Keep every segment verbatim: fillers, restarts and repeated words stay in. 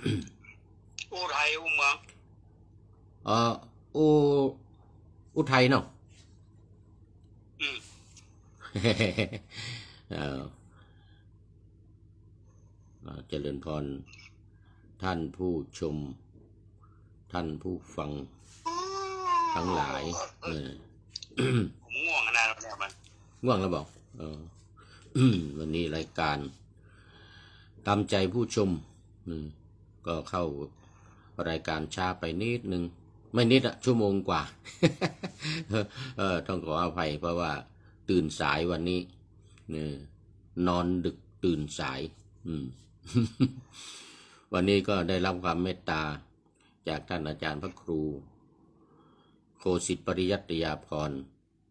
อุทัยอุเมืองเอออุอุทัยเนาะอืมเออเจริญพรท่านผู้ชมท่านผู้ฟังทั้งหลายเออผมง่วงขนาดนี้มันง่วงแล้วบอกเออวันนี้รายการตามใจผู้ชมก็เข้ารายการช้าไปนิดนึงไม่นิดอะชั่วโมงกว่าเออต้องขออภัยเพราะว่าตื่นสายวันนี้นอนดึกตื่นสายวันนี้ก็ได้รับความเมตตาจากท่านอาจารย์พระครูโคสิทธิปริยัตยาภรณ์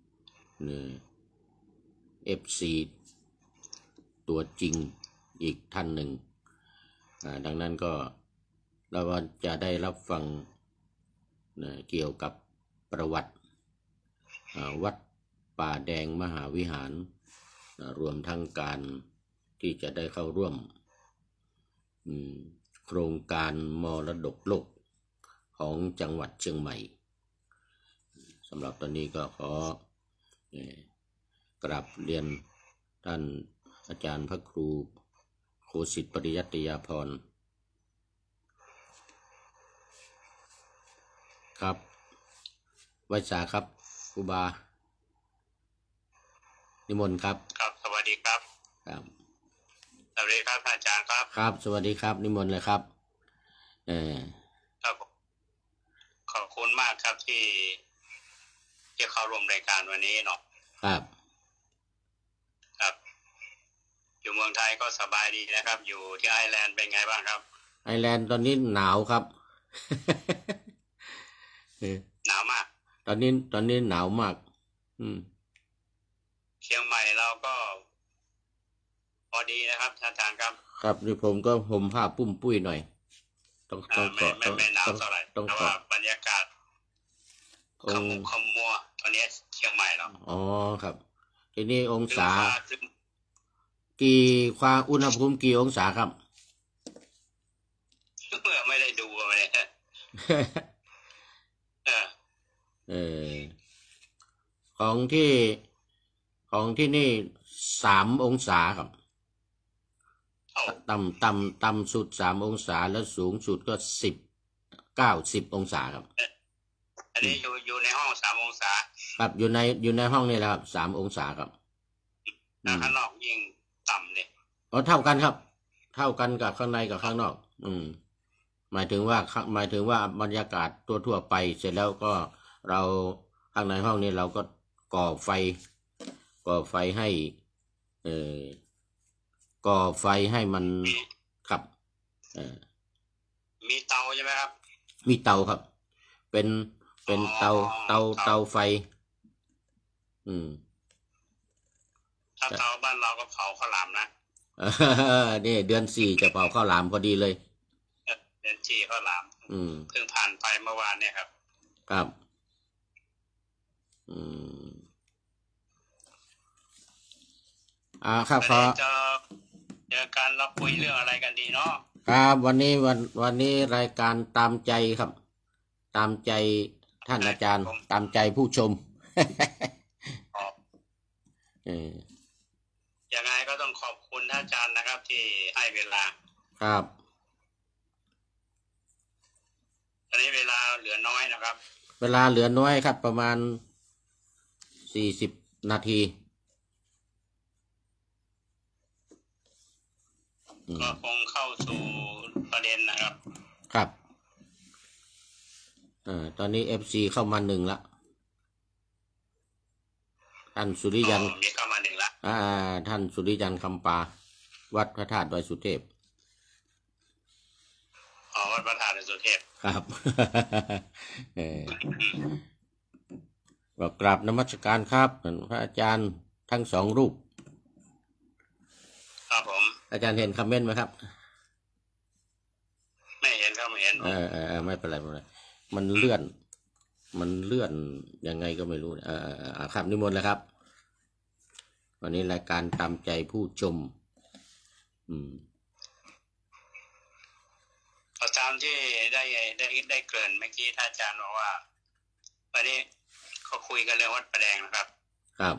เอฟซีตัวจริงอีกท่านหนึ่งดังนั้นก็เราจะได้รับฟังเกี่ยวกับประวัติวัดป่าแดงมหาวิหารรวมทั้งการที่จะได้เข้าร่วมโครงการมรดกโลกของจังหวัดเชียงใหม่สำหรับตอนนี้ก็ขอกราบเรียนท่านอาจารย์พระครูโคสิทธิปริยัตยาภรณ์ครับไว้สาครับครูบานิมนต์ครับครับสวัสดีครับครับสวัสดีครับอาจารย์ครับครับสวัสดีครับนิมนต์เลยครับเออครับขอบคุณมากครับที่ที่เข้าร่วมรายการวันนี้เนาะครับครับอยู่เมืองไทยก็สบายดีนะครับอยู่ที่ไอร์แลนด์เป็นไงบ้างครับไอร์แลนด์ตอนนี้หนาวครับหนาวมากตอนนี้ตอนนี้หนาวมากอืมเชียงใหม่เราก็พอดีนะครับอาจารย์ครับครับนี่ผมก็ห่มผ้าปุ้มปุ้ยหน่อยต้องต้องไม่ไม่ไม่หนาวเท่าไหร่เพราะว่าบรรยากาศขมุกขมัวตอนนี้เชียงใหม่เราอ๋อครับทีนี้องศากี่ความอุณหภูมิกี่องศาครับเมื่อไม่ได้ดูเลยเออเออของที่ของที่นี่สามองศาครับต่ำต่ำต่ำสุดสามองศาแล้วสูงสุดก็สิบเก้าสิบองศาครับอันนี้อยู่อยู่ในห้องสามองศาครับอยู่ในอยู่ในห้องนี่แหละครับสามองศาครับข้างนอกยิ่งต่ำเลยอ๋อเท่ากันครับเท่ากันกับข้างในกับข้างนอกอืมหมายถึงว่าหมายถึงว่าบรรยากาศตัวทั่วไปเสร็จแล้วก็เราข้างในห้องนี้เราก็ก่อไฟก่อไฟให้เอ่อก่อไฟให้มันครับเอ่อมีเตาใช่ไหมครับมีเตาครับเป็นเป็นเตาเตาเตาไฟอืมถ้าเตาบ้านเราก็เผาข้าวหลามนะนี่เดือนสี่จะเผาข้าวหลามพอดีเลยเดือนสี่ข้าวหลามอืมเพิ่งผ่านไปเมื่อวานเนี่ยครับครับอืมอ่าครับขอจะเจอการรับคุยเรื่องอะไรกันดีเนาะครับวันนี้วันวันนี้รายการตามใจครับตามใจท่านอาจารย์ตามใจผู้ชมเออยังไงก็ต้องขอบคุณท่านอาจารย์นะครับที่ให้เวลาครับตอนนี้เวลาเหลือน้อยนะครับเวลาเหลือน้อยครับประมาณสี่สิบนาทีก็คงเข้าสู่ประเด็นนะครับครับเอ่อตอนนี้ เอฟ ซี เข้ามาหนึ่งละท่านสุริยันมีเข้ามาหนึ่งละอ่าท่านสุริยันคำปาวัดพระธาตุดอยสุเทพอ๋อวัดพระธาตุดอยสุเทพครับเออก็กราบนมัสการครับพระอาจารย์ทั้งสองรูปครับผมอาจารย์เห็นคอมเมนต์ไหมครับไม่เห็นครับไม่เห็นเออเออไม่เป็นไรไม่เป็นไรมันเลื่อนมันเลื่อนยังไงก็ไม่รู้เออครับนิมนต์เลยครับวันนี้รายการตามใจผู้ชมอืมเอาามที่ได้ได้ได้เกริ่นเมื่อกี้ท่านอาจารย์บอกว่าวันนี้เขาคุยกันเรื่องวัดประแดงนะครับครับ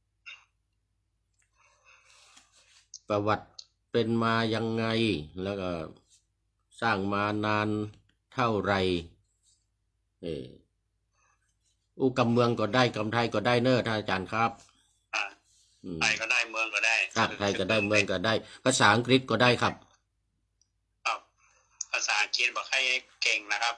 ประวัติเป็นมายังไงแล้วก็สร้างมานานเท่าไหร่เอออุกำเมืองก็ได้กำไทยก็ได้เนอะท่านอาจารย์ครับไทยก็ได้เมืองก็ได้ครับไทยก็ได้เมืองก็ได้ภาษาอังกฤษก็ได้ครับครับภาษาอังกฤษบอกให้เก่งนะครับ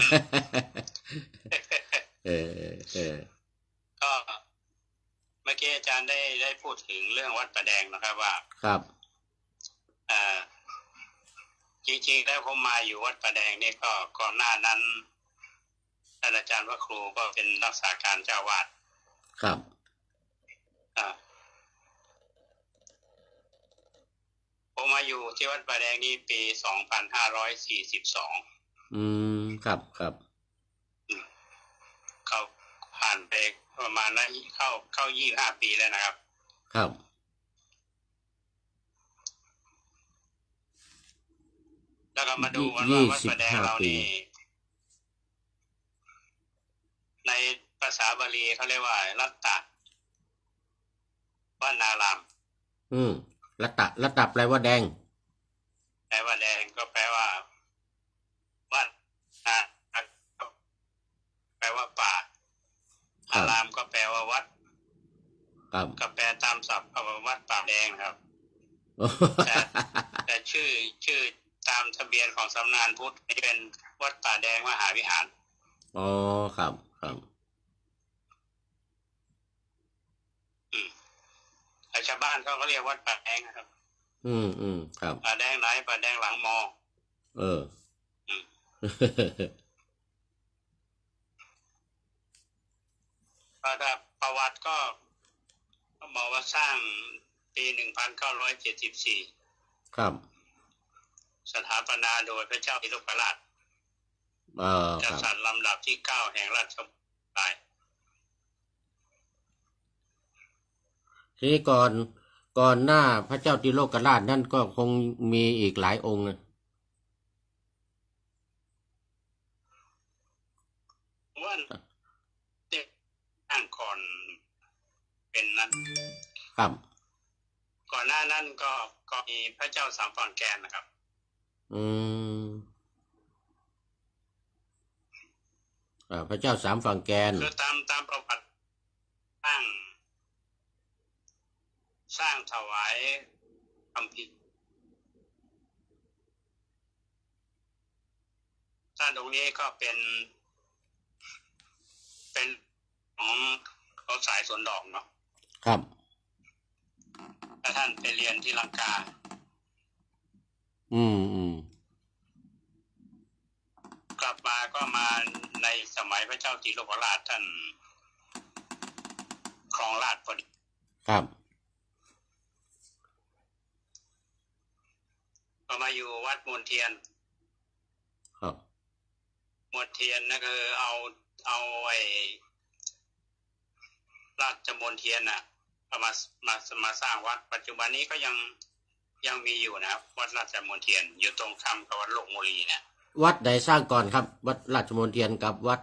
เออเออก็เมื่อกี้อาจารย์ได้ได้พูดถึงเรื่องวัดประแดงนะครับว่าครับอ่าจริงๆแล้วผมมาอยู่วัดประแดงนี่ก็ก่อนหน้านั้นท่านอาจารย์พระครูก็เป็นรักษาการเจ้าวาดครับอ่าผมมาอยู่ที่วัดประแดงนี่ปีสองพันห้าร้อยสี่สิบสองอืมครับครับเขาผ่านไปประมาณนั้นเข้าเข้ายี่สิบห้าปีแล้วนะครับครับแล้วก็มาดูกันว่าวัดประแดงเรานี่ในภาษาบาลีเขาเรียกว่ารัตตะวนารามอืมรัตตะรัตตะแปลว่าแดงแปลว่าแดงก็แปลว่าวัดนะแปลว่าป่าอารามก็แปลว่าวัดครับก็แปลตามศัพท์คำว่าวัดป่าแดงครับแต่แต่ชื่อชื่อตามทะเบียนของสำนักพุทธเป็นวัดป่าแดงมหาวิหารอ๋อครับครับอืมแต่ชาวบ้านเขาก็เรียกวัดป่าแดงนะครับอืมอืมครับป่าแดงไหนป่าแดงหลังมอเอออืมประวัติก็บอกว่าสร้างปีหนึ่งพันเก้าร้อยเจ็ดสิบสี่ครับสถาปนาโดยพระเจ้าพิโรธราชกษัตริย์ลำดับที่เก้าแห่งราชวงศ์ไทยทีนี้ก่อนก่อนหน้าพระเจ้าติโลกราชนั่นก็คงมีอีกหลายองค์นะว่าเด็กตั้งก่อนเป็นนั้นครับก่อนหน้านั้นก็ก็มีพระเจ้าสามฝั่งแกนนะครับอืมอ่าพระเจ้าสามฝั่งแกนคือตามตามประวัติสร้างสร้างถวายคัมภีร์สร้างตรงนี้ก็เป็นเป็นของเขาสายสวนดอกเนาะครับถ้าท่านไปเรียนที่ลังกาอืมอืมกลับมาก็มาในสมัยพระเจ้าติโลกราชท่านครองราชพอดีครับก็มาอยู่วัดมนเทียนครับมนเทียนนั่นคือเอาเอาไอ้ราชมนเทียนน่ะมามามาสร้างวัดปัจจุบันนี้ก็ยังยังมีอยู่นะครับวัดราชมนเทียนอยู่ตรงข้ามกับวัดโลกโมลีเนี่ยวัดไหนสร้างก่อนครับวัดราชมนเทียนกับวัด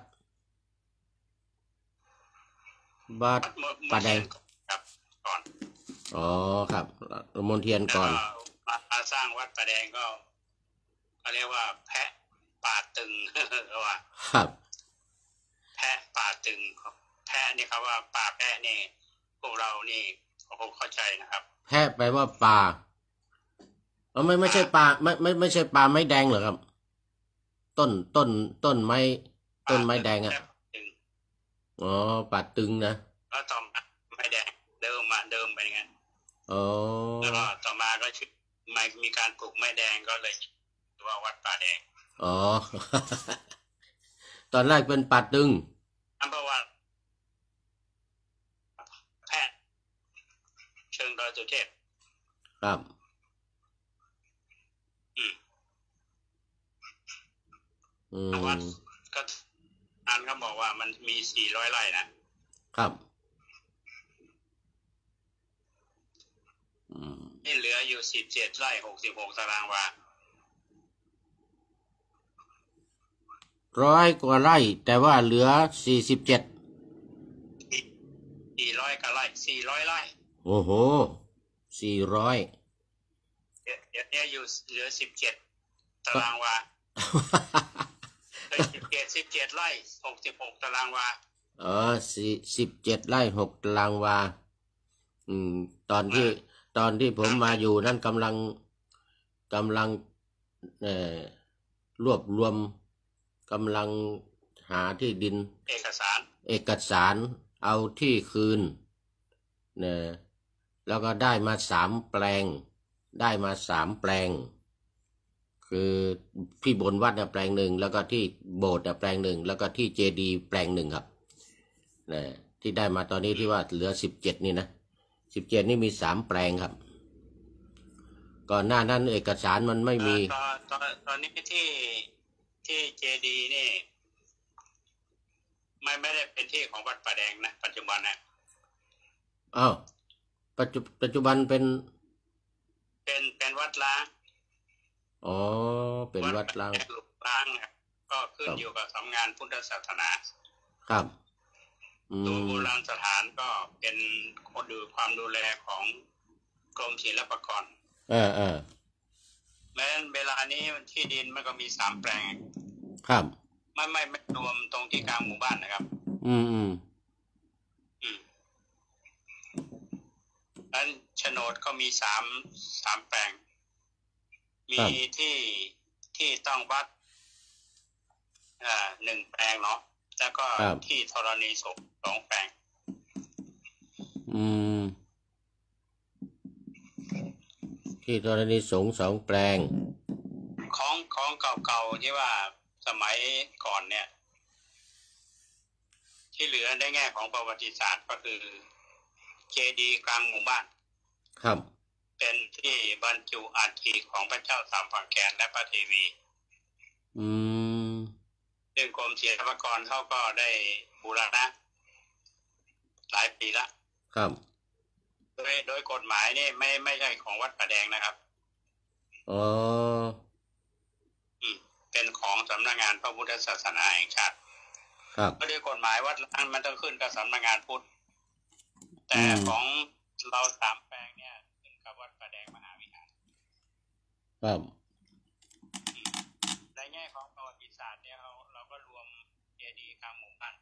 วัดป่าแดงครับก่อนอ๋อครับมนเทียนก่อนมาสร้างวัดป่าแดงก็เขาเรียกว่าแพะป่าตึงเขาว่าครับแพะป่าตึงครับแพะนี่ครับว่าป่าแพะนี่พวกเรานี่ผมเข้าใจนะครับแพะแปลว่าป่าเออไม่ไม่ใช่ป่าไม่ไม่ไม่ใช่ป่าไม้แดงเหรอครับต้นต้นต้นไม้ต้นไม้แดงอ่ะอ๋อป่าตึงนะแล้วต่อมาไม้แดงเดิมมาเดิมไปอย่างนั้นอ๋อแล้วก็ต่อมาก็ชื่อไม่มีการปลูกไม้แดงก็เลยว่าวัดป่าแดงอ๋อ ตอนแรกเป็นป่าตึงอันเพราะว่าแพะเชิงดอยสุเทพครับอืมอืมวัดก็อันเขาบอกว่ามันมีสี่ร้อยไร่นะครับอืมนี่เหลืออยู่สิบเจ็ดไร่หกสิบหกตารางวาร้อยกว่าไร่แต่ว่าเหลือสี่สิบเจ็ดสี่ร้อยกว่าไร่สี่ร้อยไร่โอ้โหสี่ร้อยเดี๋ยวเดี๋ยวนี้อยู่เหลือสิบเจ็ดตารางวาเลยสิบเจ็ดสิบเจ็ดไร่หกสิบหกตารางวาเออสี่สิบเจ็ดไร่หกตารางวาอืมตอนที่ตอนที่ผมมาอยู่นั่นกำลังกำลังเอ่อรวบรวมกำลังหาที่ดินเอกสารเอกสารเอาที่คืนเนี่ยแล้วก็ได้มาสามแปลงได้มาสามแปลงคือที่บนวัดเนี่ยแปลงหนึ่งแล้วก็ที่โบสถ์เนี่ยแปลงหนึ่งแล้วก็ที่เจดีย์แปลงหนึ่งครับเนี่ยที่ได้มาตอนนี้ที่ว่าเหลือสิบเจ็ดนี่นะสิบเจ็ดนี่มีสามแปลงครับก่อนหน้านั้นเอกสารมันไม่มีตอนตอนตอนนี้ที่ที่เจดีย์นี่ไม่ไม่ได้เป็นที่ของวัดป่าแดงนะปัจจุบันนะอ้าวปัจจุปัจจุบันเป็นเป็นเป็นวัดล้างอ๋อเป็นวัดล้างล้างก็ขึ้นอยู่กับสำนักงานพุทธศาสนาครับตัวโบราณสถานก็เป็นคนดูความดูแลของกรมศิลปากรเออเออแม้เวลานี้ที่ดินมันก็มีสามแปลงครับไม่ไม่ไม่รวมตรงที่กลางหมู่บ้านนะครับอืมอืมอืมนั้นโฉนดก็มีสามสามแปลงมีที่ที่ต้องวัดอ่าหนึ่งแปลงเนาะแล้วก็ที่ธรณีสงฆ์สองแปลงอืมที่ธรณีสงฆ์สองแปลงของของเก่าๆที่ว่าสมัยก่อนเนี่ยที่เหลือในแง่ของประวัติศาสตร์ก็คือเจดีย์กลางหมู่บ้านครับเป็นที่บรรจุอัฐิของพระเจ้าสามฝั่งแคนและพระเทวีอืมซึ่งกรมศิลปากรเขาก็ได้บูรณะหลายปีละครับโดยโดยกฎหมายนี่ไม่ไม่ใช่ของวัดป่าแดงนะครับอ๋ออืมเป็นของสำนักงานพระพุทธศาสนาแห่งชาติครับก็โดยกฎหมายวัดล้างมันต้องขึ้นกับสำนักงานพุทธแต่ของเราสามแปลงเนี่ยขึ้นกับวัดป่าแดงมหาวิหารครับในแง่ของประวัติศาสตร์เนี่ยเราเราก็รวมเจดีย์กลางหมู่บ้าน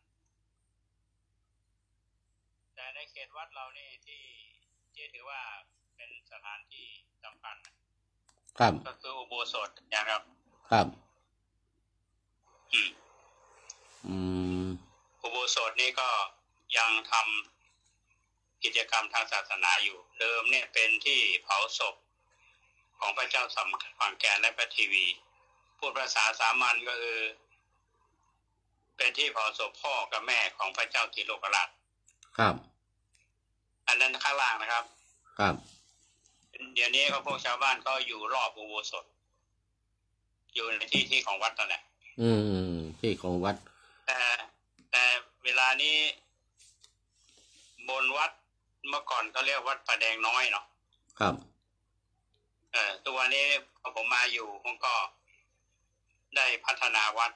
แต่ในเขตวัดเรานี่ที่ที่ถือว่าเป็นสถานที่สำคัญครับก็คืออุโบสถนะครับครับอืมอืมอุโบสถนี่ก็ยังทำกิจกรรมทางศาสนาอยู่เดิมเนี่ยเป็นที่เผาศพของพระเจ้าสามฝั่งแคนและพระเทวีพูดภาษาสามัญก็คือเป็นที่เผาศพพ่อกับแม่ของพระเจ้าติโลกราชครับอันนั้นข้างล่างนะครับครับเดี๋ยวนี้เขาพวกชาวบ้านก็อยู่รอบอุโบสถอยู่ในที่ที่ของวัดนั่นแหละอืมที่ของวัดแต่แต่เวลานี้บนวัดเมื่อก่อนเขาเรียกวัดป่าแดงน้อยเนาะครับเออตัวนี้พอผมมาอยู่ผมก็ได้พัฒนาวัด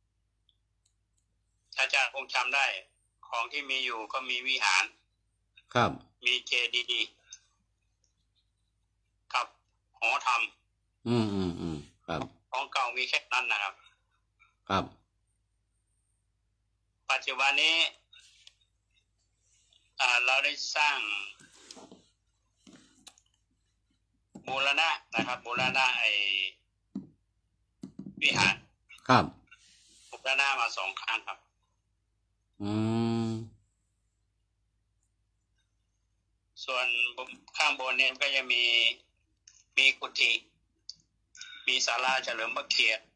อาจารย์คงจำได้ของที่มีอยู่ก็มีวิหารครับมีเจดีย์กับหอธรรมอืมอืมอืมครับของเก่ามีแค่นั้นนะครับครับปัจจุบันนี้อ่าเราได้สร้างบูรณะนะครับบูรณะไอ้วิหารครับบูรณะมาสองครั้งครับอืมส่วนข้างบนเนี่ยก็จะมีมีกุฏิมีศาลาเฉลิมพระเกียรติ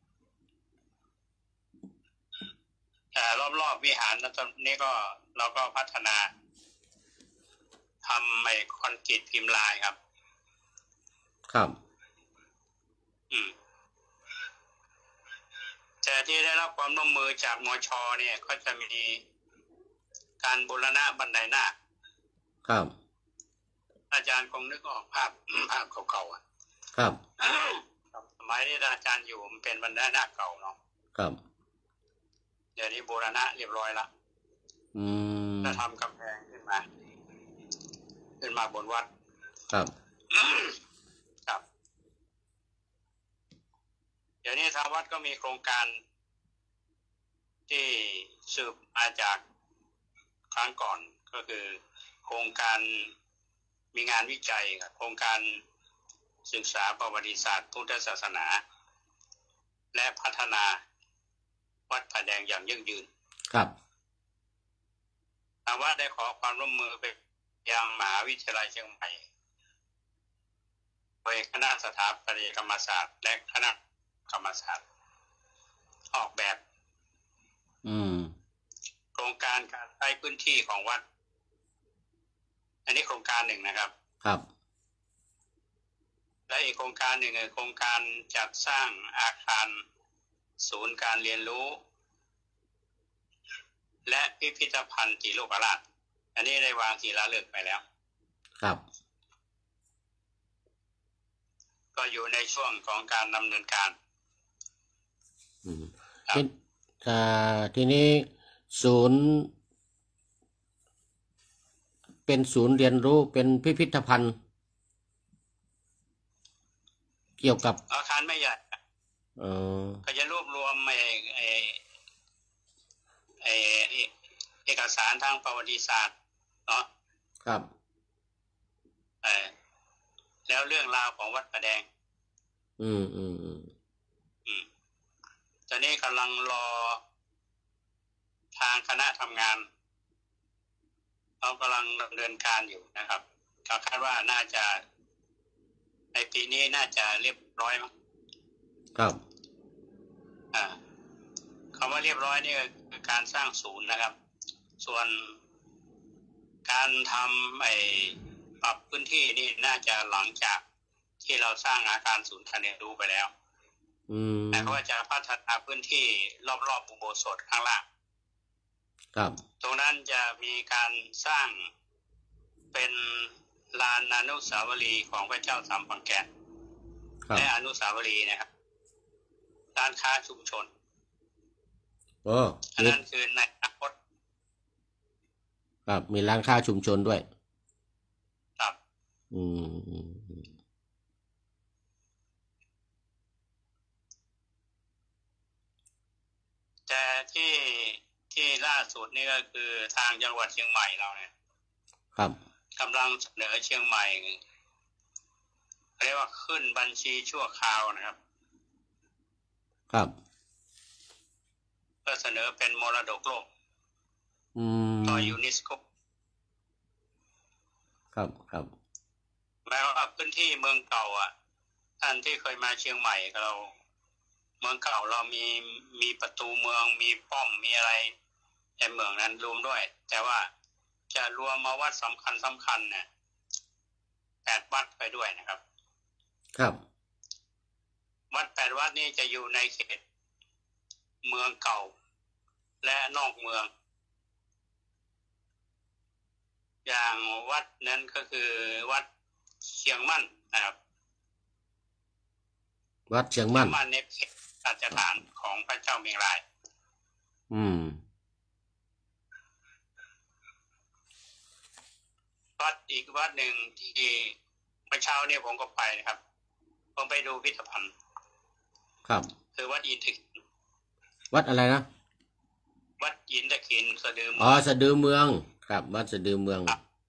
แต่รอบๆวิหารนี้ก็เราก็พัฒนาทำไอ้คอนกรีตพิมพ์ลายครับครับอืมแต่ที่ได้รับความร่วมมือจากมช.เนี่ยก็จะมีการบูรณะบันไดนาคครับอาจารย์คงนึกออกภาพภาพเก่าๆอ่ะครับสมัยที่อาจารย์อยู่มันเป็นบันไดนาคเก่าเนาะครับดี๋ยวนี้บูรณะเรียบร้อยละอืมจะทำกำแพงขึ้นมาขึ้นมาบนวัดครับครับเดี๋ยวนี้ทางวัดก็มีโครงการที่สืบมาจากครั้งก่อนก็คือโครงการมีงานวิจัยโครงการศึกษาประวัติศาสตร์พุทธศาสนาและพัฒนาวัดผาแดงอย่างยั่งยืนครับทางวัดได้ขอความร่วมมือไปยังมหาวิทยาลัยเชียงใหม่โดยคณะสถาปัตยกรรมศาสตร์และคณะกรรมศาสตร์ออกแบบอืมโครงการการใช้พื้นที่ของวัดอันนี้โครงการหนึ่งนะครับครับและอีกโครงการหนึ่งคือโครงการจัดสร้างอาคารศูนย์การเรียนรู้และพิพิธภัณฑ์จิโลกราชอันนี้ได้วางศิลาฤกษ์ไปแล้วครับก็อยู่ในช่วงของการดำเนินการอืมทีอ่าทีนี้ศูนย์เป็นศูนย์เรียนรู้เป็นพิพิธภัณฑ์เกี่ยวกับอาคารไม่ใหญ่เออก็จะรวบรวมไอ้ไอ้ไอ้เอกสารทางประวัติศาสตร์เนาะครับเออแล้วเรื่องราวของวัดผาแดงอืมอืมอืมอืมตอนนี้กำลังรอทางคณะทำงานเขากำลังดำเนินการอยู่นะครับเขาคาดว่าน่าจะในปีนี้น่าจะเรียบร้อยมั้งครับอ่าคำว่าเรียบร้อยนี่คือการสร้างศูนย์นะครับส่วนการทำไอ้ปรับพื้นที่นี่น่าจะหลังจากที่เราสร้างอาคารศูนย์การเรียนรู้ไปแล้วอืมแต่ก็จะพัฒนาพื้นที่รอบๆอุโบสถข้างล่างครับตรงนั้นจะมีการสร้างเป็นลานอนุสาวรีย์ของพระเจ้าสามฝั่งแก่นและอนุสาวรีย์นะครับร้านค้าชุมชนโอ้อันนั้นคือในอนาคตครับมีร้านค้าชุมชนด้วยครับอืมแต่ที่ที่ล่าสุดนี่ก็คือทางจังหวัดเชียงใหม่เราเนี่ยครับกำลังเสนอเชียงใหม่เรียกว่าขึ้นบัญชีชั่วคราวนะครับครับเพื่อเสนอเป็นมรดกโลกต่อยูเนสโกครับครับแม้ว่าพื้นที่เมืองเก่าอ่ะท่านที่เคยมาเชียงใหม่เราเมืองเก่าเรามีมีประตูเมืองมีป้อมมีอะไรในเมืองนั้นรวมด้วยแต่ว่าจะรวมมาวัดสำคัญสำคัญเนี่ยแปดวัดไปด้วยนะครับครับวัดแปดวัดนี้จะอยู่ในเขตเมืองเก่าและนอกเมืองอย่างวัดนั้นก็คือวัดเชียงมั่นนะครับวัดเชียงมั่นมั่นในเขตราชฐานของพระเจ้าเมียงรายอืมวัดอีกวัดหนึ่งที่เมื่อเช้าเนี่ยผมก็ไปนะครับผมไปดูพิพิธภัณฑ์ครับคือวัดอินทขินวัดอะไรนะวัดอินทขินสะดืออ๋อสะดือเมืองครับวัดสะดือเมือง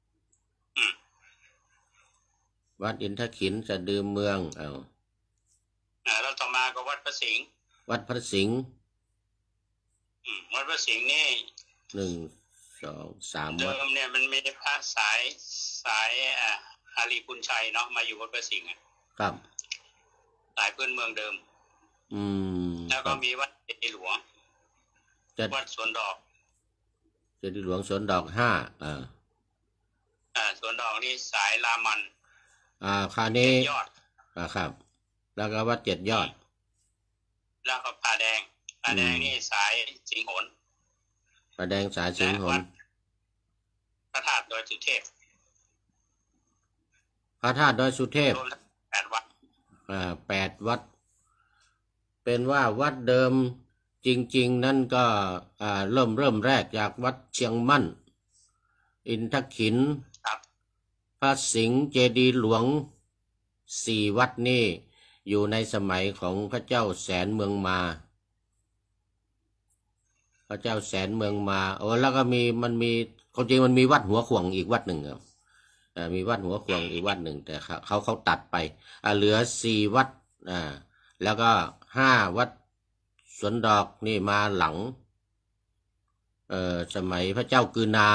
วัดอินทขินสะดือเมืองเอาอ่าแล้วต่อมาก็วัดพระสิงห์วัดพระสิงห์อืมวัดพระสิงห์นี่หนึ่งสองสามวัดเดิมเนี่ยมันมีพระสายสายอ่าอาลีปุญชัยเนาะมาอยู่วัดพระสิงห์ครับสายพื้นเมืองเดิมอืมแล้วก็มีวัดเจดีย์หลวงวัดสวนดอกเจดีย์หลวงสวนดอกห้าอ่าอ่าสวนดอกนี่สายลามันอ่าคานี้ยอดอ่าครับแล้วก็วัดเจ็ดยอดแล้วก็ผาแดงผาแดงนี่สายสิงห์โหนผาแดงสายสิงห์โหนพระธาตุดอยสุเทพพระธาตุดอยสุเทพแปดวัดอ่าแปดวัดเป็นว่าวัดเดิมจริงๆนั่นก็เริ่มเริ่มแรกจากวัดเชียงมั่นอินทขินพระสิงห์เจดีย์หลวงสี่วัดนี่อยู่ในสมัยของพระเจ้าแสนเมืองมาพระเจ้าแสนเมืองมาโอ้แล้วก็มีมันมีความจริงมันมีวัดหัวขวงอีกวัดหนึ่งครับมีวัดหัวขวงอีกวัดหนึ่งแต่เขาเขาตัดไปเหลือสี่วัดอ่าแล้วก็ห้าวัดสวนดอกนี่มาหลังเอ่อสมัยพระเจ้ากือนา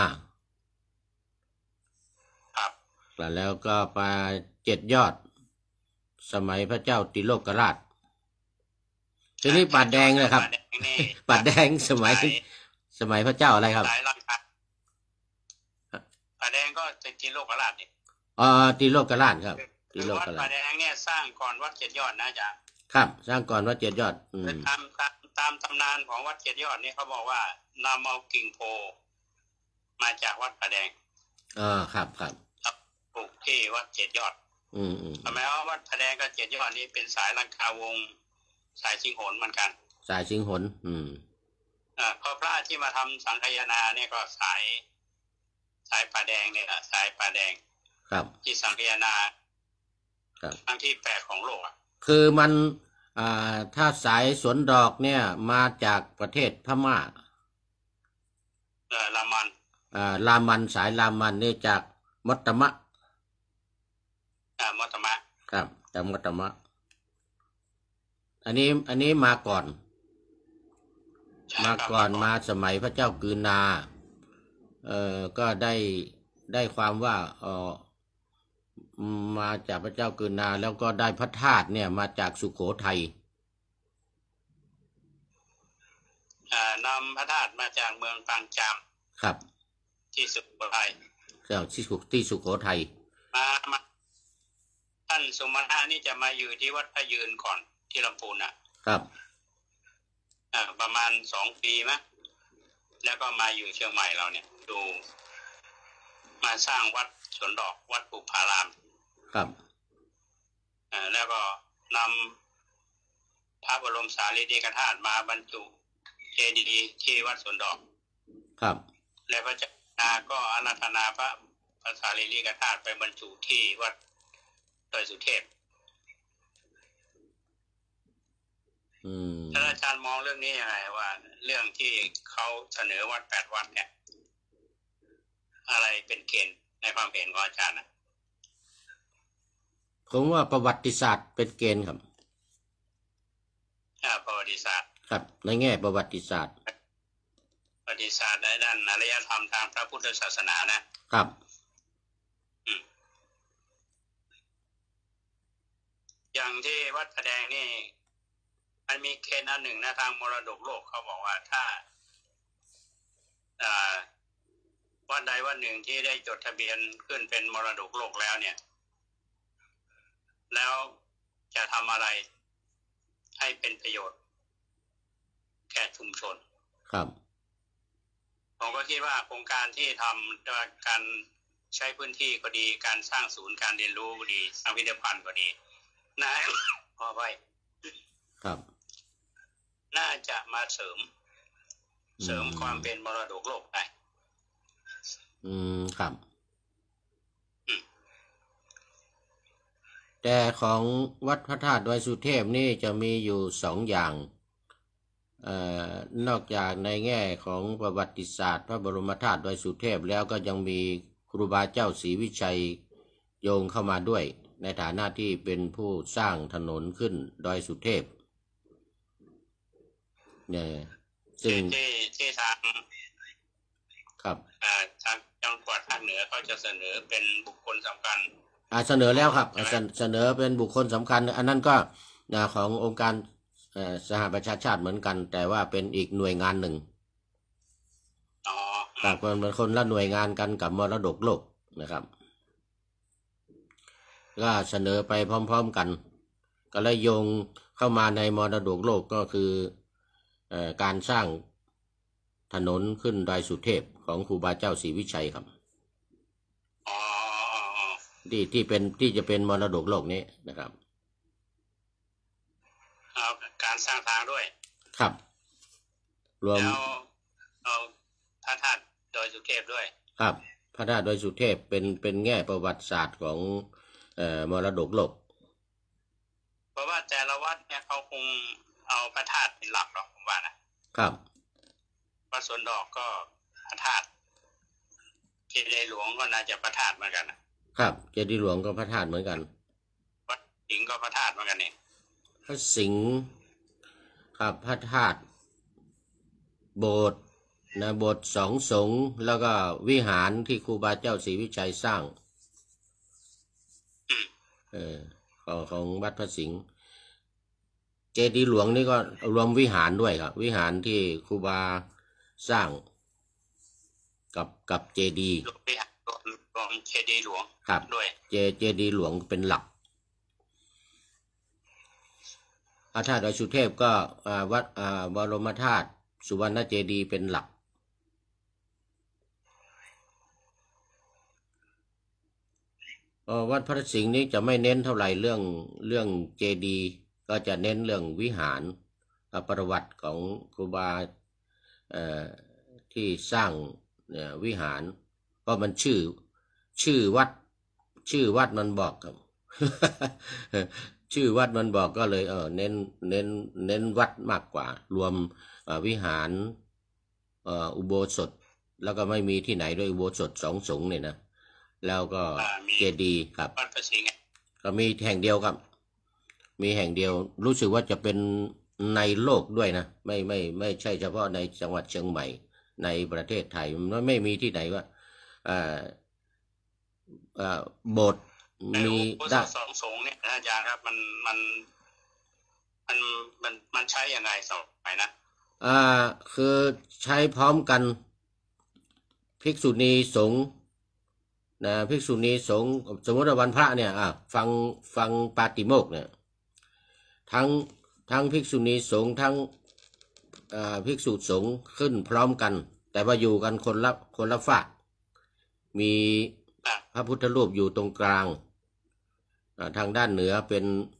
ครับแล้วก็ไปเจ็ดยอดสมัยพระเจ้าติโลกราชทีนี้ป่าแดงนะครับป่าแดงสมัยสมัยพระเจ้าอะไรครับป่าแดงก็จะติโลกราชนี่อ๋อติโลกราชครับติโลกราชป่าแดงเนี่ยสร้างก่อนวัดเจ็ดยอดนะจ๊ะครับสร้างก่อนวัดเจ็ดยอดตามตามตามตำนานของวัดเจ็ดยอดนี่เขาบอกว่านำเอากิ่งโพมาจากวัดป่าแดงอ่าครับครับปลูกที่วัดเจ็ดยอดอืมอืมทำไมว่าวัดป่าแดงกับเจ็ดยอดนี่เป็นสายลังคาวงสายชิงหนเหมือนกันสายชิงหนอืมอ่าพอพระที่มาทำสังฆยนาเนี่ยก็สายสายป่าแดงเนี่ยสายป่าแดงครับที่สังฆยนาครับทั้งที่แปดของโลกคือมันอ่าถ้าสายสวนดอกเนี่ยมาจากประเทศพม่าเออลามันอ่าลามันสายลามันนี่จากมัตตมะอ่ามัตตมะครับจากมัตตมะอันนี้อันนี้มาก่อนมาก่อนมาสมัยพระเจ้ากือนาเอ่อก็ได้ได้ความว่าเออมาจากพระเจ้ากือนาแล้วก็ได้พระธาตุเนี่ยมาจากสุโขทัยอ่านำพระธาตุมาจากเมืองปางจามครับที่สุโขทัยแล้วที่สุที่สุโขทัยมามาท่านสมณะนี่จะมาอยู่ที่วัดพระยืนก่อนที่ลำพูนอ่ะครับอ่าประมาณสองปีมั้ยแล้วก็มาอยู่เชียงใหม่เราเนี่ยดูมาสร้างวัดสวนดอกวัดปุพารามครับอ่าแล้วก็นำพระบรมสารีริกธาตุมาบรรจุเจดีย์ที่วัดสวนดอกครับแล้วพระเจ้านาก็อาราธนาพระพระสารีริกธาตุไปบรรจุที่วัดดอยสุเทพอืมท่านอาจารย์มองเรื่องนี้ยังไงว่าเรื่องที่เขาเสนอวัดแปดวัดเนี่ยอะไรเป็นเกณฑ์ในความเห็นของอาจารย์นะผมว่าประวัติศาสตร์เป็นเกณฑ์ครับอ่าประวัติศาสตร์ครับในแง่ประวัติศาสตร์ประวัติศาสตร์ในด้านอารยธรรมทางพระพุทธศาสนานะครับอย่างที่วัดพระแดงนี่มันมีเกณฑ์อันหนึ่งนะทางมรดกโลกเขาบอกว่าถ้าอ่าวัดใดวัดหนึ่งที่ได้จดทะเบียนขึ้นเป็นมรดกโลกแล้วเนี่ยแล้วจะทำอะไรให้เป็นประโยชน์แก่ชุมชนครับผมก็คิดว่าโครงการที่ทำการใช้พื้นที่ก็ดีการสร้างศูนย์การเรียนรู้ก็ดีสร้างพิพิธภัณฑ์ก็ดีน่าพอไว้ครับน่าจะมาเสริมเสริมความเป็นมรดกโลกได้อืมครับแต่ของวัดพระธาตุดอยสุเทพนี่จะมีอยู่สองอย่างเอ่อนอกจากในแง่ของประวัติศาสตร์พระบรมธาตุดอยสุเทพแล้วก็ยังมีครูบาเจ้าศรีวิชัยโยงเข้ามาด้วยในฐานะที่เป็นผู้สร้างถนนขึ้นดอยสุเทพเนี่ยซึ่งที่ที่ทางครับอ่าทางจังหวัดภาคเหนือเขาจะเสนอเป็นบุคคลสำคัญอ่าเสนอแล้วครับเสนอเป็นบุคคลสำคัญอันนั้นก็ขององค์การสหประชาชาติเหมือนกันแต่ว่าเป็นอีกหน่วยงานหนึ่งอ๋อครับเป็นคนละหน่วยงานกันกับมรดกโลกนะครับก็เสนอไปพร้อมๆกันก็เลยโยงเข้ามาในมรดกโลกก็คือการสร้างถนนขึ้นดอยสุเทพของครูบาเจ้าศรีวิชัยครับที่ที่เป็นที่จะเป็นมรดกโลกนี้นะครับการสร้างทางด้วยครับรวมแล้วเอาพระธาตุดอยสุเทพด้วยครับพระธาตุดอยสุเทพเป็นเป็นแง่ประวัติศาสตร์ของเอ่อมรดกโลกเพราะว่าแต่ละวัดเนี่ยเขาคงเอาพระธาตุเป็นหลักหรอกผมว่านะครับวัดสวนดอกก็พระธาตุเจดีย์หลวงก็น่าจะพระธาตุเหมือนกันนะครับเจดีย์หลวงก็พระธาตุเหมือนกันวัดสิงห์ก็พระธาตุเหมือนกันนี่พระสิงห์ครับพระธาตุโบสถ์นะโบสถ์สองสงฆ์แล้วก็วิหารที่ครูบาเจ้าศรีวิชัยสร้างเออของของวัดพระสิงห์เจดีย์หลวงนี่ก็รวมวิหารด้วยครับวิหารที่ครูบาสร้างกับกับเจดีย์รวมวิหารรวมเจดีย์หลวงครับด้วยเจเจดีย์หลวงเป็นหลักพระธาตุดอยสุเทพก็วัดบรมธาตุสุวรรณเจดีย์เป็นหลักวัดพระสิงห์นี้จะไม่เน้นเท่าไหร่เรื่องเรื่องเจดีย์ก็จะเน้นเรื่องวิหารประวัติของครูบาที่สร้างวิหารเพราะมันชื่อชื่อวัดชื่อวัดมันบอกครับ ชื่อวัดมันบอกก็เลยเออเน้นเน้นเน้นวัดมากกว่ารวมวิหารอุโบสถแล้วก็ไม่มีที่ไหนด้วยอุโบสถสองสงฆ์เนี่ยนะแล้วก็เจดีย์ครับก็มีแห่งเดียวครับมีแห่งเดียวรู้สึกว่าจะเป็นในโลกด้วยนะไม่ไม่ไม่ใช่เฉพาะในจังหวัดเชียงใหม่ในประเทศไทยมันไม่มีที่ไหนว่าอ่าอ่าโบสถ์มีได้สองสงฆ์เนี่ยอาจารย์ครับมันมันมันมันมันใช้ยังไงสมัยนะอ่าคือใช้พร้อมกันภิกษุณีสงฆ์นะภิกษุณีสงฆ์สมมติว่าวันพระเนี่ยอ่ะฟังฟังปาติโมกข์เนี่ยทั้งทั้งภิกษุณีสงฆ์ทั้งอ่าภิกษุสงฆ์ขึ้นพร้อมกันแต่ว่าอยู่กันคนละคนละฝากมีพระพุทธรูปอยู่ตรงกลางทางด้านเหนือเป็น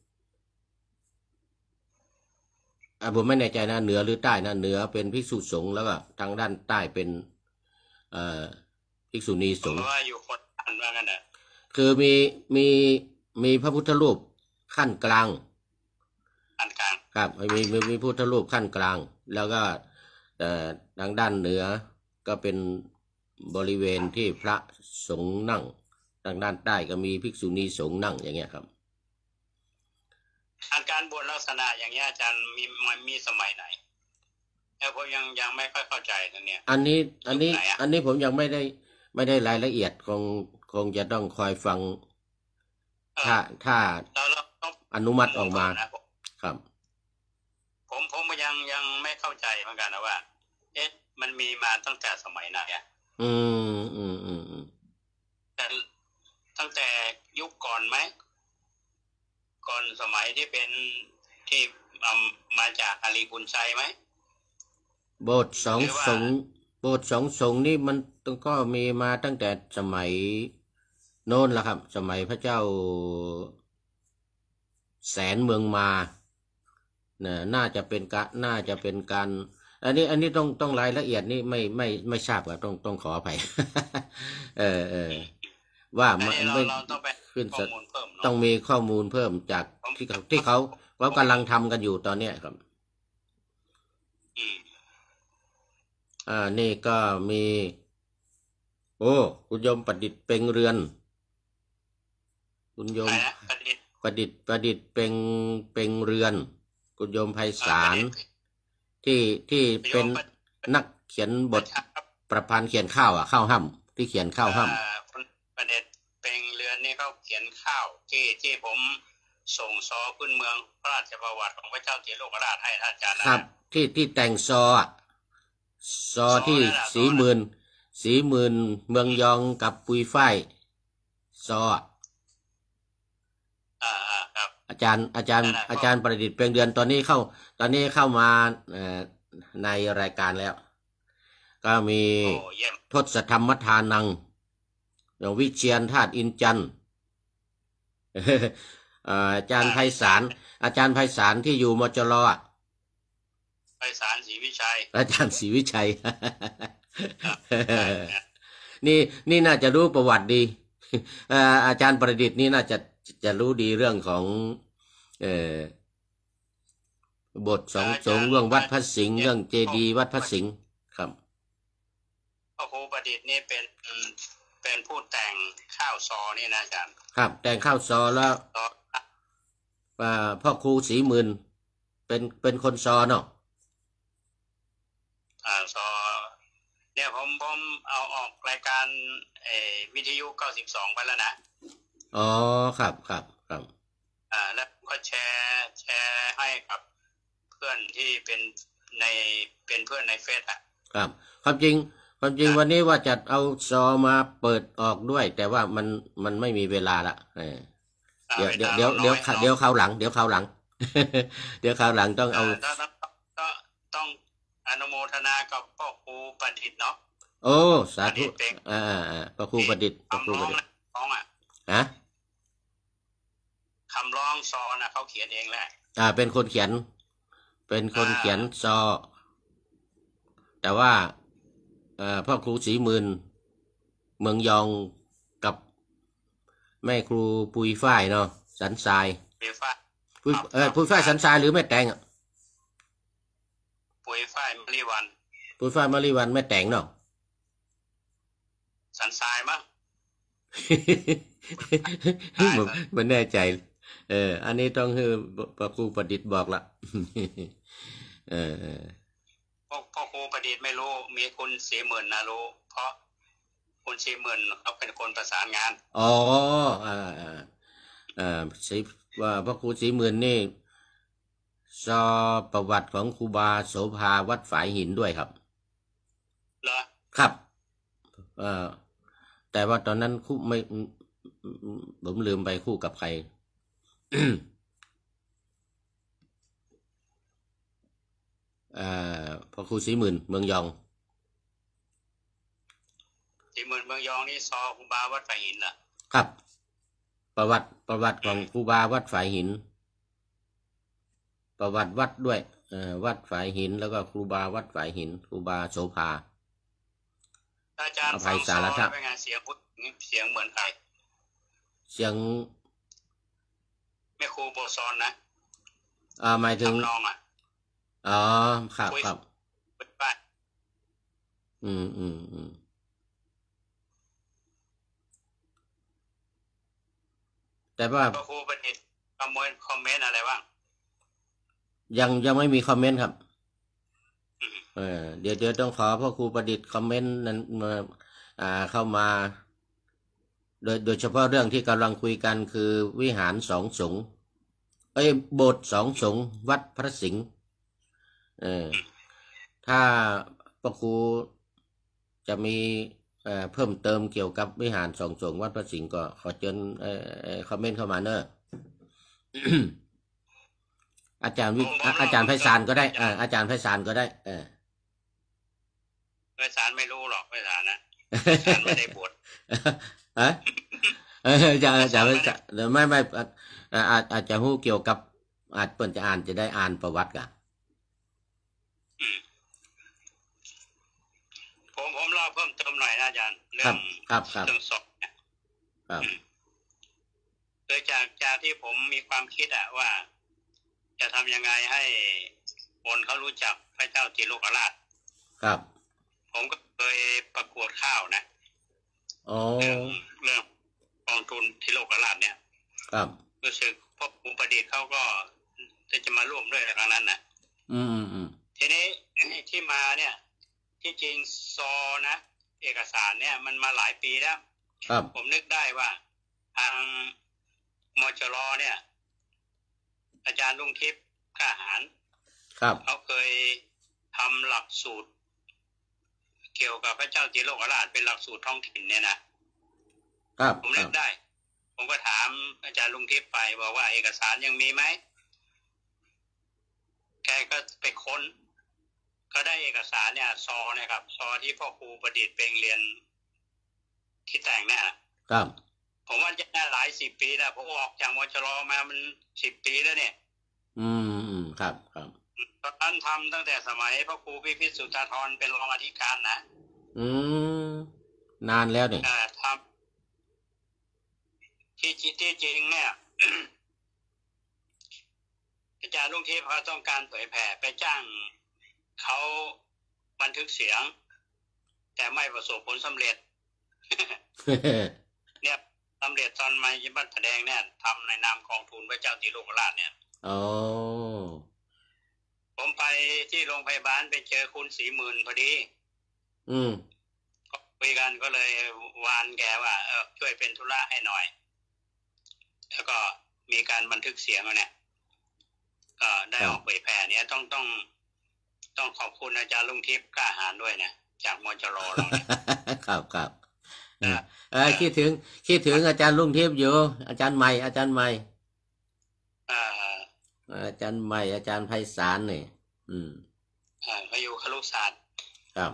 อ่าผมไม่แน่ใจนะเหนือหรือใต้นะเหนือเป็นภิกษุสงฆ์แล้วก็ทางด้านใต้เป็นอ่าภิกษุณีสงฆ์ว่าอยู่คนอันว่างั้นน่ะคือมีมีมีพระพุทธรูปขั้นกลางขั้นกลางครับมีมีมีพุทธรูปขั้นกลางแล้วก็ทางด้านเหนือก็เป็นบริเวณที่พระสงฆ์นั่งทางด้านใต้ก็มีภิกษุณีสงฆ์นั่งอย่างเงี้ยครับการบวชลักษณะอย่างเงี้ยอาจารย์มีมันมีสมัยไหนแล้วผมยังยังไม่ค่อยเข้าใจตรงเนี้ยอันนี้อันนี้อันนี้ผมยังไม่ได้ไม่ได้รายละเอียดคงคงจะต้องคอยฟังถ้าถ้าอนุมัติออกมาครับผมผมยังยังไม่เข้าใจเหมือนกันนะว่าเอ๊ะมันมีมาตั้งแต่สมัยไหนอ่ะอืมอืมอืมอืมแต่ตั้งแต่ยุคก่อนไหมก่อนสมัยที่เป็นที่มาจากอาลีบุญชัยไหมโบสถ์สองสงฆ์โบสถ์สองสงฆ์นี่มันก็มีมาตั้งแต่สมัยโน้นละครับสมัยพระเจ้าแสนเมืองมาน่ะน่าจะเป็นกะน่าจะเป็นการอันนี้อันนี้ต้องต้องรายละเอียดนี่ไม่ไม่ไม่ทราบครับต้องต้องขออภัย เออเออว่ามันไม่ขึ้นต้องมีข้อมูลเพิ่มจากที่เขาที่เขาเขากำลังทำกันอยู่ตอนเนี้ยครับอ่านี่ก็มีโอ้คุณโยมประดิษฐ์เป็งเรือนคุณโยมประดิษฐ์ประดิษฐ์เป็งเป็งเรือนคุณโยมไพศาลที่ที่เป็นนักเขียนบทประพันธ์เขียนข้าวอ่ะข้าวห้ำที่เขียนข้าวห้ำประเด็นเป็งเรือนนี่เขาเขียนข้าวที่ที่ผมส่งซอพื้นเมืองพระราชประวัติของพระเจ้าเถโลกราชให้ท่านอาจารย์นะครับที่ที่แต่งซอซอที่สีหมื่นสีหมื่นเมืองยองกับปุยฝ้ายซออาจารย์อาจารย์อาจารย์ประดิษฐ์เพียงเดือนตอนนี้เข้าตอนนี้เข้ามาในรายการแล้วก็มีทศธรรมทานังอย่างวิเชียรธาตุอินจันทร์อาจารย์ไพศาลอาจารย์ไพศาลที่อยู่มจรไพศาลศรีวิชัยอาจารย์ศรีวิชัยครับใช่นี่นี่น่าจะรู้ประวัติดี อาจารย์ประดิษฐ์นี่น่าจะจะรู้ดีเรื่องของเอ่อบทสองสงฆ์เรื่องวัดพระสิงห์เรื่องเจดีย์วัดพระสิงห์ครับพระครูประดิษฐ์นี่เป็นเป็นผู้แต่งข้าวซอนี่นะอาจารย์ครับแต่งข้าวซอแล้วพ่อครูศรีหมื่นเป็นเป็นคนซอเนาะอ่าซอเนี่ยผมผมเอาออกรายการเอวิทยุเก้าสิบสองไปแล้วนะอ๋อครับครับครับอ่าแล้วก็แชร์แชร์ให้กับเพื่อนที่เป็นในเป็นเพื่อนในเฟซอ่ะครับความจริงความจริงวันนี้ว่าจะเอาซอมาเปิดออกด้วยแต่ว่ามันมันไม่มีเวลาละเออเดี๋ยวเดี๋ยวเดี๋ยวเดี๋ยวเดี๋ยวคราวหลังเดี๋ยวคราวหลัง เดี๋ยวคราวหลังต้องเอาก็ต้องอนุโมทนากับพ่อครูประดิษฐ์เนาะโอ้สาธุอ่าอ่าพ่อครูประดิษฐ์พ่อครูประดิษฐ์ร้องอ่ะฮะคำร้องซอนะเขาเขียนเองแหละอ่าเป็นคนเขียนเป็นคนเขียนซอแต่ว่าเอ่อพ่อครูศรีหมื่นเมืองยองกับแม่ครูปุยฝ้ายเนาะสันทรายปุยฝ้ายปุยเออปุยฝ้ายสันทรายหรือแม่แตงอ่ะปุยฝ้ายมะลิวันปุยฝ้ายมะลิวันแม่แตงเนาะสันทรายมั้งมันแน่ใจเอออันนี้ต้องให้พ่อครูประดิษฐ์บอกละเออพ่อครูประดิษฐ์ไม่รู้มีคุณศรีหมื่นนะรู้เพราะคุณศรีหมื่นเขาเป็นคนประสานงานอ๋ออ่าอ่าอ่าศรีว่าพ่อครูศรีหมื่นนี่ซอประวัติของครูบาโสภาวัดฝายหินด้วยครับเหรอครับเอ่อแต่ว่าตอนนั้นคู่ไม่ผมลืมไปคู่กับใคร อ่าพ่อครูศรีหมื่นเมืองยองศรีหมื่นเมืองยองนี่ซอครูบาวัดฝายหินเหรอครับประวัติประวัติของครูบาวัดฝายหินประวัติวัดด้วยเอ่อวัดฝายหินแล้วก็ครูบาวัดฝายหินครูบาโสภาอาจารย์ฟังซอเป็นไงเสียงพูดเสียงเหมือนใครเสียงแม่ครูโบซอนนะอ่าหมายถึงน้องอ่ะอ๋อครับครับบ้านอืมอืมอืมแต่ว่าพ่อครูประดิษฐ์คอมเมนต์คอมเมนต์อะไรบ้างยังยังไม่มีคอมเมนต์ครับเออเดี๋ยวเดี๋ยวต้องขอพ่อครูประดิษฐ์คอมเมนต์นั้นอ่าเข้ามาโดยโดยเฉพาะเรื่องที่กำลังคุยกันคือวิหารสองสงฆ์เอ้ยโบสถ์สองสงฆ์วัดพระสิงห์เออถ้าพ่อครูจะมีเอ่อเพิ่มเติมเกี่ยวกับวิหารสองสงฆ์วัดพระสิงห์ก็ขอเชิญเอ่อคอมเมนต์เข้ามาเนอะ อาจารย์วิอาจารย์ไพศาลก็ได้อ่าอาจารย์ไพศาลก็ได้เออไพศาลไม่รู้หรอกไพศาลนะไพศาลไม่ได้บวชอะเออจะจะไม่ไม่อาจอาจจะรู้เกี่ยวกับอาจเปิ่นจะอ่านจะได้อ่านประวัติกันผมผมเล่าเพิ่มเติมหน่อยนะอาจารย์เรื่องครับเรื่องศพเนี่ยครับโดยจากจากที่ผมมีความคิดอะว่าจะทำยังไงให้คนเขารู้จักพระเจ้าติโลกราชครับผมก็เคยประกวดข้าวนะอ๋อเรื่องเรื่องกองทุนทิโลกราชเนี่ยครับรู้สึกพ่อครูประดิษฐ์เขาก็จะมาร่วมด้วยในครั้งนั้นนะอืมอืมทีนี้ที่มาเนี่ยที่จริงซอนะเอกสารเนี่ยมันมาหลายปีแล้วครับผมนึกได้ว่าทางมจรเนี่ยอาจารย์ลุงทิพย์กล้าหาญครับเขาเคยทำหลักสูตรเกี่ยวกับพระเจ้าติโลกราชเป็นหลักสูตรท้องถิ่นเนี่ยนะครับผมนึกได้ผมก็ถามอาจารย์ลุงทิพย์ไปบอกว่าเอกสารยังมีไหมแกก็ไปค้นก็ได้เอกสารเนี่ยซอเนี่ยครับซอที่พ่อครูประดิษฐ์เป็นเรียนที่แต่งเนี่ยครับผมว่าจะได้หลายสิบปีแล้วผมออกจากมจรมามันสิบปีแล้วเนี่ยอืมอืมครับครับตอนนั้นท่านทำตั้งแต่สมัยพระครูพิพิธสุทธาธรเป็นรองอธิการนะอืมนานแล้วเนี่ยทำที่ที่จริงเนี่ย อาจารย์ลุงทิพย์เขาต้องการเผยแผ่ไปจ้างเขาบันทึกเสียงแต่ไม่ประสบผลสำเร็จ เนี่ยสำเร็จตอนมายิบัตแสดงเนี่ยทำในนามกองทุนพระเจ้าติโลกราชเนี่ยอ๋อผมไปที่โรงพยาบาลไปเจอคุณสีหมื่นพอดีอืมคุยกันก็เลยวานแกว่าเออช่วยเป็นธุระให้หน่อยแล้วก็มีการบันทึกเสียงเนี่ยก็ได้ออกเผยแผ่เนี่ยต้องต้องต้องขอบคุณอาจารย์ลุงทิพย์กล้าหาญด้วยนะจากมจรเราเนี่ยครับครับเออคิดถึงคิดถึงอาจารย์ลุงทิพย์อยู่อาจารย์ใหม่อาจารย์ใหม่อาจารย์ใหม่อาจารย์ไพศาลนี่อืมอ่าเขาอยู่ครุศาสตร์ครับ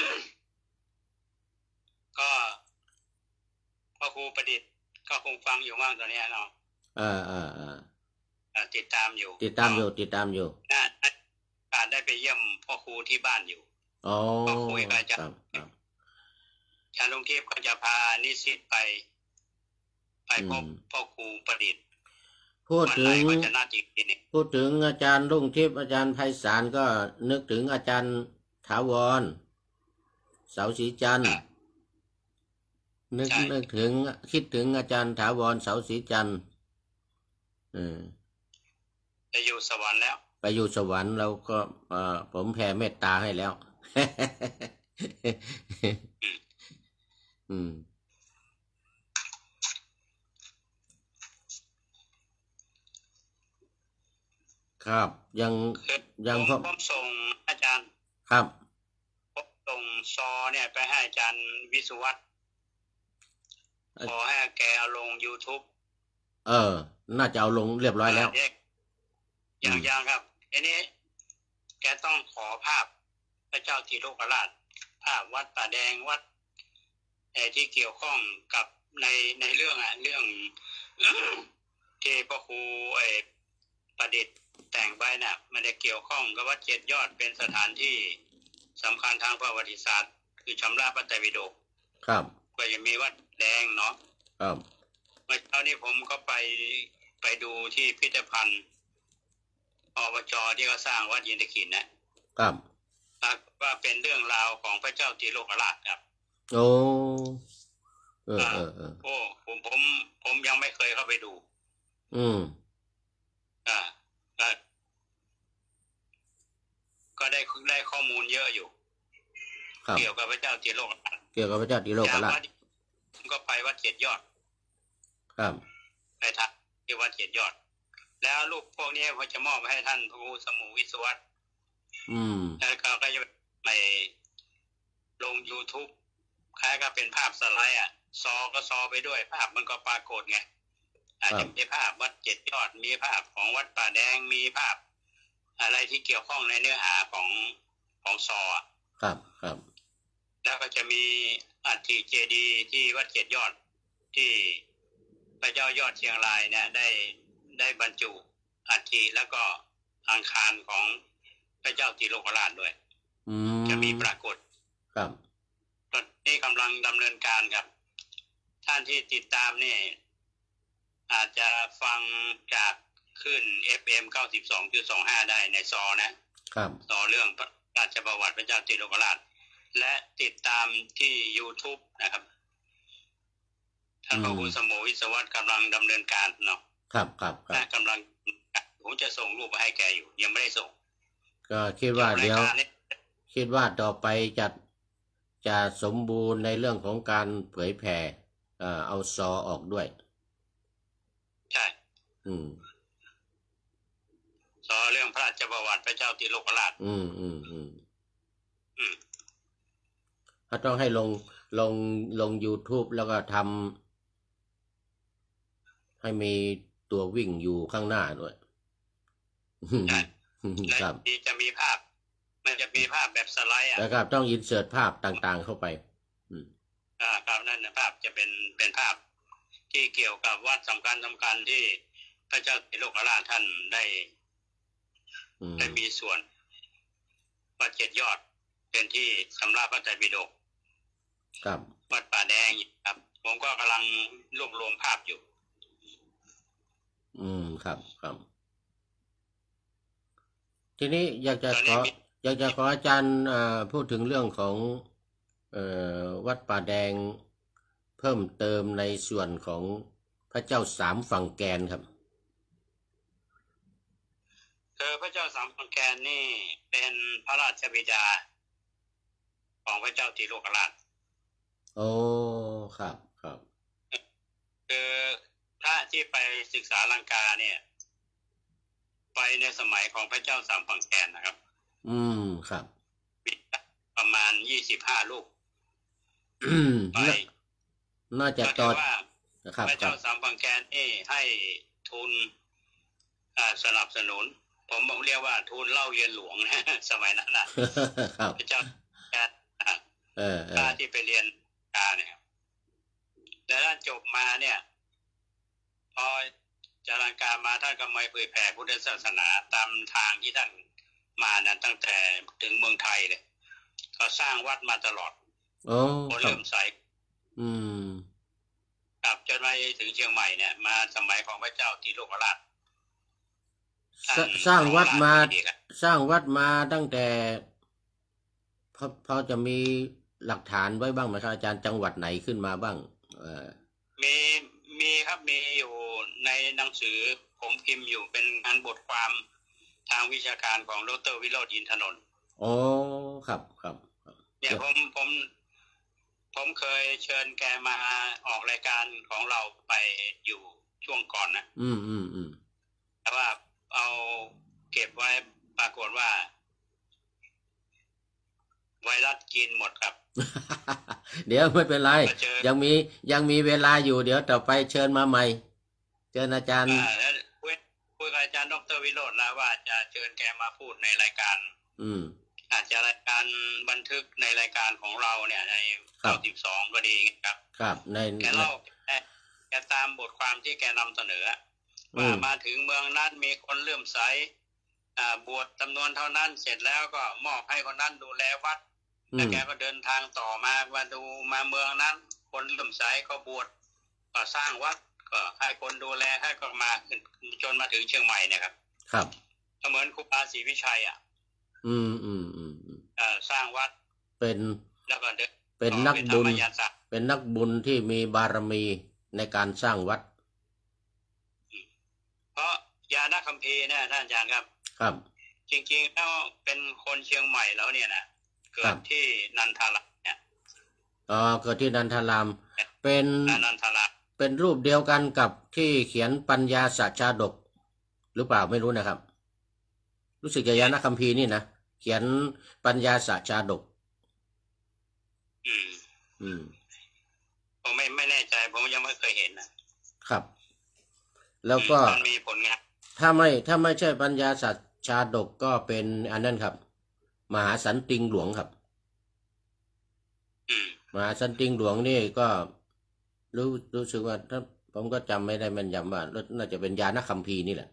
ก็พระครูประดิษฐ์ก็คงฟังอยู่มากตอนนี้เนาะอ่าอ่าอ่าติดตามอยู่ติดตามอยู่ติดตามอยู่น่าการได้ไปเยี่ยมพ่อครูที่บ้านอยู่อ๋อก็คุยกับอาจารย์อาจารย์ลุงเทพก็จะพานิสิตไปไปพบพ่อครูประดิษฐ์พูดถึงพูดถึงอาจารย์ลุงทิพย์อาจารย์ไพศาลก็นึกถึงอาจารย์ถาวรเสาศรีจันทร์นึกนึกถึงคิดถึงอาจารย์ถาวรเสาศรีจันทร์อืมไปอยู่สวรรค์แล้วไปอยู่สวรรค์เราก็ผมแผ่เมตตาให้แล้วอืมครับยังยังผมผมส่งอาจารย์ครับผมส่งซอเนี่ยไปให้อาจารย์วิสุวัฒน์ขอให้แกเอาลง YouTube เออน่าจะเอาลงเรียบร้อยแล้วอย่างอย่างครับอันนี้แกต้องขอภาพพระเจ้าติโลกราชภาพวัดป่าแดงวัดไอ้ที่เกี่ยวข้องกับในในเรื่องอ่ะเรื่องที่พระครูไอ้ประดิษฐ์แต่งไว้น่ะมันได้เกี่ยวข้องกับวัดเจ็ดยอดเป็นสถานที่สำคัญทางประวัติศาสตร์คือชำระพระไตรปิฎกครับก็จะมีวัดแดงเนาะครับเมื่อเช้านี้ผมก็ไปไปดูที่พิพิธภัณฑ์อบจ.ที่เขาสร้างวัดยินทขินนะครับว่าเป็นเรื่องราวของพระเจ้าติโลกราชครับโอ้เออเออเออโอ้ผมผมผมยังไม่เคยเข้าไปดูอืมอ่าก็ได้ได้ข้อมูลเยอะอยู่เกี่ยวกับพระเจ้าติโลกราชเกี่ยวกับพระเจ้าติโลกราชผมก็ไปวัดเจ็ดยอดครับไปทักที่วัดเจ็ดยอดแล้วรูปพวกนี้เขาจะมอบให้ท่านพระครูสมุวิศวัตรอืมแล้วก็ก็จะไปลง YouTube คล้ายกับเป็นภาพสไลด์อ่ะซอก็ซอไปด้วยภาพมันก็ปรากฏไงอาจจะมีภาพวัดเจ็ดยอดมีภาพของวัดป่าแดงมีภาพอะไรที่เกี่ยวข้องในเนื้อหาของของซอครับครับแล้วก็จะมีอัฐิเจดีย์ที่วัดเจ็ดยอดที่พระเจ้ายอดเชียงรายเนี่ยได้ได้บรรจุอัฐิแล้วก็อังคารของพระเจ้าติโลกราชด้วยจะมีปรากฏครับตอนนี้กำลังดำเนินการครับท่านที่ติดตามนี่อาจจะฟังจากขึ้น เอฟ เอ็ม เก้าสิบสองจุดสองห้า ได้ในซอนะครับซอเรื่องราชประวัติพระเจ้าติโลกราชและติดตามที่ YouTube นะครับท่านพระครูสมุวิศวัตรกำลังดำเนินการเนาะครับครับครับกำลังผมจะส่งรูปมาให้แกอยู่ยังไม่ได้ส่งก็คิดว่าเดี๋ยวคิดว่าต่อไปจะจะสมบูรณ์ในเรื่องของการเผยแผ่เอาซอออกด้วยใช่อืมซอเรื่องพระราชประวัติพระเจ้าติโลกราชอืมอืมอืมอืมเขาต้องให้ลงลงลง YouTube แล้วก็ทำให้มีตัววิ่งอยู่ข้างหน้าด้วยใช่ครับจะมีภาพมันจะมีภาพแบบสไลด์อ่ะแล้วครับต้องอินเสิร์ตภาพต่างๆเข้าไปอืมอ่าครับนั่นนะภาพจะเป็นเป็นภาพที่เกี่ยวกับวัดสำคัญสำคัญที่พระเจ้าติโลกราชท่านได้ได้มีส่วนวัดเจ็ดยอดเป็นที่สำรับพระไตรปิฎกครับวัดป่าแดงครับผมก็กำลังรวบรวมภาพอยู่อืมครับครับทีนี้อยากจะขออยากจะขออาจารย์พูดถึงเรื่องของเอ่อวัดป่าแดงเพิ่มเติมในส่วนของพระเจ้าสามฝั่งแกนครับคือพระเจ้าสามฝั่งแกนนี่เป็นพระราชบิดาของพระเจ้าติโลกราชโอ้ครับครับคือพระที่ไปศึกษาลังกาเนี่ยไปในสมัยของพระเจ้าสามฝั่งแกนนะครับอืมครับประมาณยี่สิบห้าลูกไปน่าจะตอนพระเจ้าสามฝั่งแกนนี่ให้ทุนสนับสนุนผมบอกเรียกว่าทุนเล่าเรียนหลวงนะสมัยนั้นนะพระเจ้าแกนพระที่ไปเรียนกาเนี่ยแต่ถ้าจบมาเนี่ยพอจารังกามาท่านก็มาเผยแผ่พุทธศาสนาตามทางที่ท่านมานั้นตั้งแต่ถึงเมืองไทยเลยก็สร้างวัดมาตลอดคนเริ่มใส่อืมกลับจนมาถึงเชียงใหม่เนี่ยมาสมัยของพระเจ้าติโลกราชสร้างวัดมาสร้างวัดมาตั้งแต่พอพอจะมีหลักฐานไว้บ้างไหมครับอาจารย์จังหวัดไหนขึ้นมาบ้างเออมีมีครับมีอยู่ในหนังสือผมพิมพ์อยู่เป็นงานบทความทางวิชาการของดร.วิโรจน์อินทนนท์อ๋อครับครับเนี่ยผมผมผมเคยเชิญแกมาออกรายการของเราไปอยู่ช่วงก่อนนะอืมอืมอืมแต่ว่าเอาเก็บไว้ปรากฏว่าไวรัสกินหมดครับเดี๋ยวไม่เป็นไรยังมียังมีเวลาอยู่เดี๋ยวต่อไปเชิญมาใหม่เชิญอาจารย์คุยคุยกับอาจารย์ดร.วิโรจน์แล้วว่าจะเชิญแกมาพูดในรายการอืมอาจจะรายการบันทึกในรายการของเราเนี่ยในเก้าสิบสองก็ดีครับครับในแกเล่าแกตามบทความที่แกนำเสนอว่ามาถึงเมืองนั้นมีคนเลื่อมใสบวชจำนวนเท่านั้นเสร็จแล้วก็มอบให้คนนั้นดูแลวัดแล้วแกก็เดินทางต่อมามาดูมาเมืองนั้นคนเลื่อมใสก็บวชก็สร้างวัดก็ให้คนดูแลให้ก็มาจนมาถึงเชียงใหม่เนี่ยครับครับเหมือนครูบาศรีวิชัยอ่ะอืมอืมอืมเอ่อสร้างวัดเป็นแล้วก็เป็นนักบุญเป็นนักบุญที่มีบารมีในการสร้างวัดเพราะยาณคัมภีร์เนี่ยท่านอาจารย์ครับครับจริงๆแล้วเป็นคนเชียงใหม่แล้วเนี่ยนะเกิดที่นันทารามเนี่ยอ๋อเกิดที่นันทารามเป็นนันทารามเป็นรูปเดียวกันกับที่เขียนปัญญาสัจชาดกหรือเปล่าไม่รู้นะครับรู้สึกจะยาณคัมภีร์นี่นะเขียนปัญญาสัจชาดกอืมอืมผมไม่ไม่แน่ใจผมยังไม่เคยเห็นนะครับแล้วก็มีผลงานถ้าไม่ถ้าไม่ใช่ปัญญาสัจชาดกก็เป็นอันนั้นครับมหาสันติงหลวงครับมหาสันติงหลวงนี่ก็รู้รู้สึกว่าถ้าผมก็จำไม่ได้แม่นยำว่าน่าจะเป็นยาณคัมภีร์นี่แหละ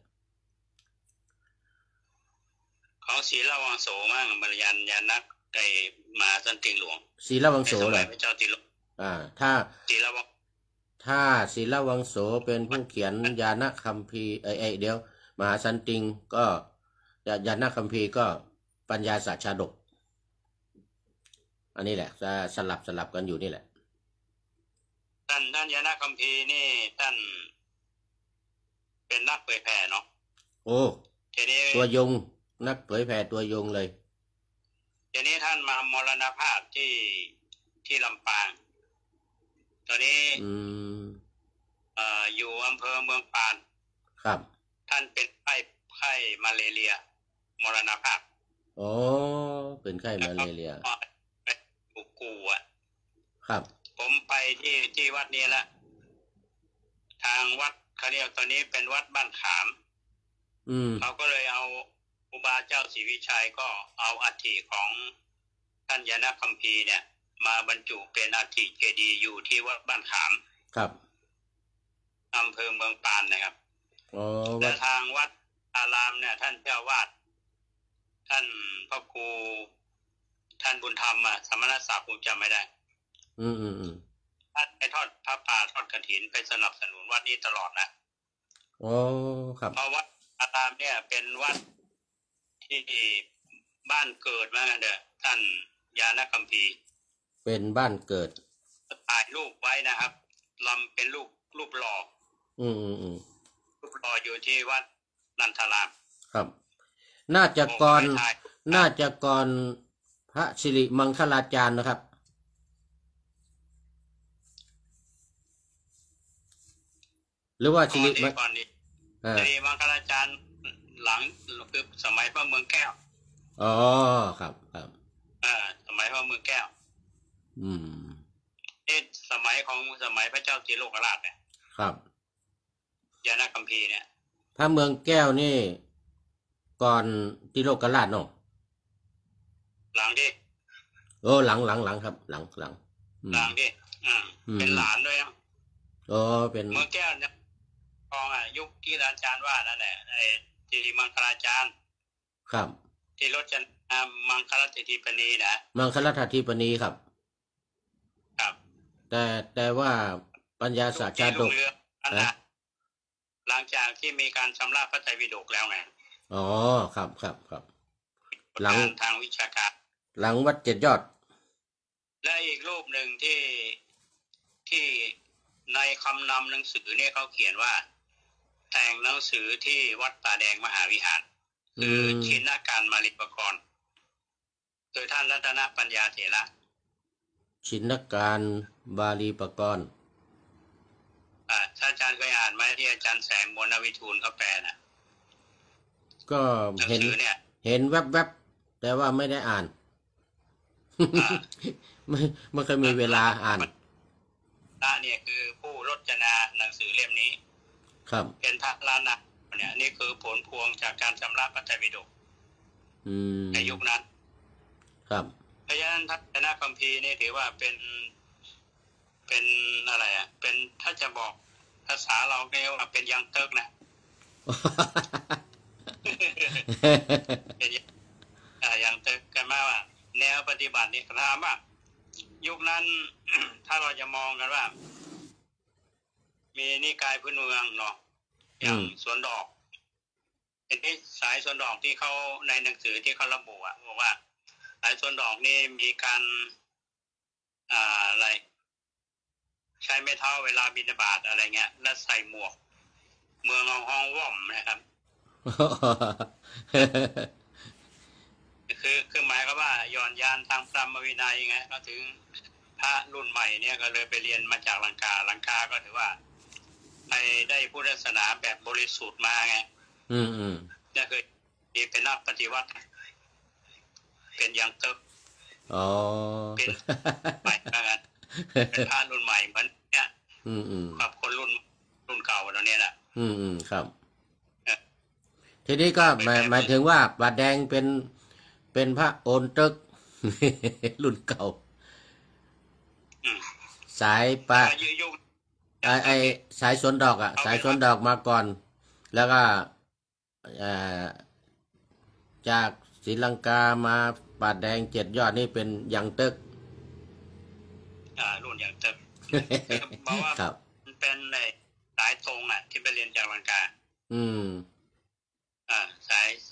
ของศีลวังโสมั่งบริยานยานักไก่มหาสันติงหลวงศีลวังโสเหรอพระเจ้าติโลกอ่าถ้าศีลวังถ้าศีลวังโสเป็นผู้เขียนยาณคัมภีร์ไอ้ไอ้เดี๋ยวมหาสันติงก็ยาณคัมภีร์ก็ปัญญาสัจชาดกอันนี้แหละจะสลับสลับกันอยู่นี่แหละท่านท่านยาณคัมภีร์นี่ท่านเป็นนักเผยแผ่เนาะโอ้ตัวยงนักเผยแผ่ตัวยงเลยทีนี้ท่านมามรณภาพที่ที่ลำปางตอนนี้อืมเอ่ออยู่อำเภอเมืองปานครับท่านเป็นไข้ไข้มาเลเรียมรณภาพอ๋อเป็นไข้มาเลเรียกูกูอ่ะครับผมไปที่ที่วัดนี้ละทางวัดเขาเรียกตอนนี้เป็นวัดบ้านขามอืมเขาก็เลยเอาครูบาเจ้าศรีวิชัยก็เอาอัฐิของท่านยาณคัมภีร์เนี่ยมาบรรจุเป็นอัฐิเจดีย์อยู่ที่วัดบ้านขามครับอำเภอเมืองปานนะครับอ๋อแต่ทางวัดอารามเนี่ยท่านเจ้าวาดท่านพระครูท่านบุญธรรมอ่ะสมณศักดิ์ผมจำไม่ได้อืมอืมอืมท่านไปทอดพระป่าทอดกฐินไปสนับสนุนวัดนี้ตลอดนะโอ้ครับเพราะวัดอารามเนี่ยเป็นวัดที่บ้านเกิดมาเด้อท่านยานคัมภีร์เป็นบ้านเกิดถ่ายรูปไว้นะครับลำเป็นรูปรูปหล่ออืมอืมอืมรูปหล่ออยู่ที่วัดนันทารามครับน่าจะก่อนน่าจะก่อนพระสิริมังคลาจารย์นะครับหรือว่าสิริก่อนนี้สิริมังคลาจารย์หลังคือสมัยพระเมืองแก้วอ๋อครับครับอ่าสมัยพระเมืองแก้วอืมนี่สมัยของสมัยพระเจ้าศรีโลกราชเนี่ยครับยานคัมภีร์เนี่ยพระเมืองแก้วนี่ก่อนศรีโลกราชเนาะหลังดิโอ้หลังหลังหลังครับหลังหลังหลังดิอ่าเป็นหลานด้วยอ่ะโอ้เป็นเมืองแก้วเนี่ยกองอ่ะยุคที่อาจารย์ว่านั่นแหละไอ้สิริมังคลาจารย์ครับที่รถจันมังคลทิปณีนะมังคลทิปณีครับครับแต่แต่ว่าปัญญาศาสตร์ชาดกนะหลังจากที่มีการชำระพระไตรปิฎกแล้วไงอ๋อครับครับครับหลังทางวิชาการหลังวัดเจ็ดยอดและอีกรูปหนึ่งที่ที่ในคำนำหนังสือเนี่ยเขาเขียนว่าแต่งหนังสือที่วัดป่าแดงมหาวิหารคือชินการมาลิปกรคือท่านรัตนปัญญาเถระชินการบาลีปกรณ์อ่าท่านอาจารย์เคยอ่านไหมที่อาจารย์แสงมนวิทูลเขาแปลน่ะก็เห็นเห็นแวบๆแต่ว่าไม่ได้อ่านไม่ไม่เคยมีเวลาอ่านพระเนี่ยคือผู้รจนาหนังสือเล่มนี้ครับเป็นพระล้านนะเนี่ยนี่คือผลพวงจากการชำระพระไตรปิฎกในยุคนั้นครับเพราะฉะนั้นทัศนคัมภีร์นี่ถือว่าเป็นเป็นอะไรอ่ะเป็นถ้าจะบอกภาษาเราเรียกว่าเป็นยังเติกนะเป็นยังเติกกันมาว่าแนวปฏิบัตินี่ถามว่ายุคนั้นถ้าเราจะมองกันว่ามีนิกายพื้นเมืองเนาะอย่างสวนดอกเป็นที่สายสวนดอกที่เขาในหนังสือที่เขาระบุอ่ะบอกว่าสายสวนดอกนี่มีการอ่าอะไรใช้ไม้เท้าเวลาบิณฑบาตอะไรเงี้ยและใส่หมวกเมืองเอาห้องว่อมนะครับคือคือหมายก็ว่าย้อนยานทางพรหมวินัยไงก็ถึงพระรุ่นใหม่เนี่ยก็เลยไปเรียนมาจากลังกาลังกาก็ถือว่าไปได้พุทธศาสนาแบบบริสุทธิ์มาไงอืมอืมนี่คือเป็นนักปฏิวัติเป็นยังเติบอ๋อเป็นใหม่เหมือนกันเป็นพระรุ่นใหม่เหมือนเนี้ยอืมอืมกับคนรุ่นรุ่นเก่าเราเนี่ยแหละอืมอืมครับทีนี้ก็หมายหมายถึงว่าป่าแดงเป็นเป็นพระโอนตึกรุ่นเก่าสายปะไอไอสายสวนดอกอ่ะสายสวนดอกมาก่อนแล้วก็จากศรีลังกามาป่าแดงเจ็ดยอดนี่เป็นยังตึกอ่ารุ่นยังตึกเพราะว่ามันเป็นในสายตรงอ่ะที่ไปเรียนจากลังกาอืมอ่าสาย